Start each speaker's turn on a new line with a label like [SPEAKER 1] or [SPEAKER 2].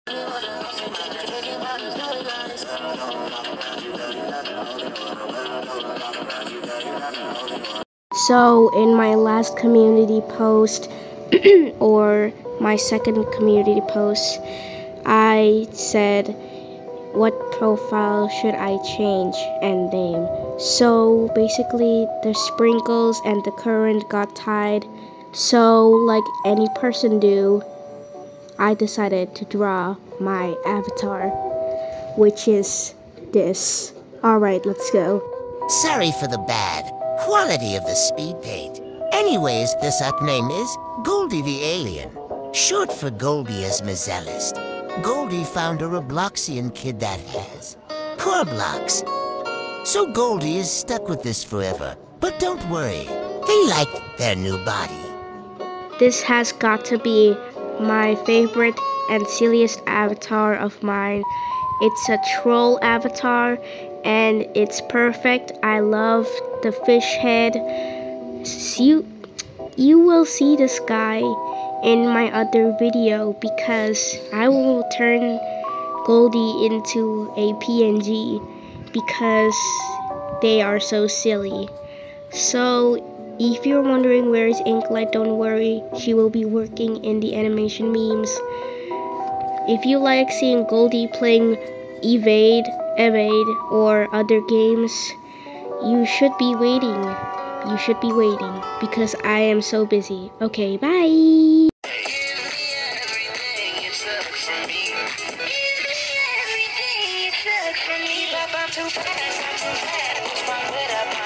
[SPEAKER 1] So in my last community post or my second community post, I said what profile should I change and name. So basically the sprinkles and the current got tied. So like any person do, I decided to draw my avatar, which is this. Alright, let's go.
[SPEAKER 2] Sorry for the bad quality of the speed paint. Anyways, this up name is Goldie the Alien, short for Goldie as Mazellist. Goldie found a Robloxian kid that has poor blocks. So Goldie is stuck with this forever. But don't worry, they like their new body.
[SPEAKER 1] This has got to be my favorite and silliest avatar of mine. It's a troll avatar and it's perfect. I love the fish head. You will see this guy in my other video because I will turn Goldie into a PNG because they are so silly. So if you're wondering where is Inklight, don't worry, she will be working in the animation memes. If you like seeing Goldie playing Evade, or other games, you should be waiting. You should be waiting because I am so busy. Okay, bye! Everything you took from me, but I'm too fast, I'm too fast.